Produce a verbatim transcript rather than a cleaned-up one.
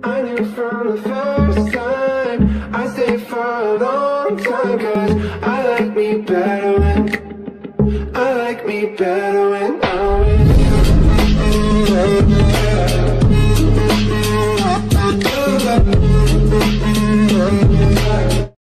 I knew from the first time I stayed for a long time, 'cause I like me better when I like me better when I'm